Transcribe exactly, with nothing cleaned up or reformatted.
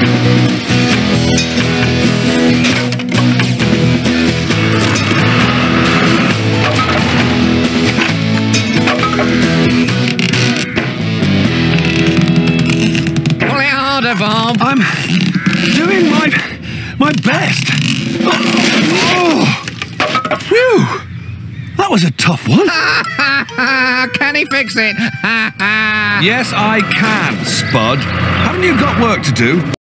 Pull it harder, Bob. I'm doing my my best. Oh, phew! That was a tough one. Can he fix it? Yes, I can, Spud. Haven't you got work to do?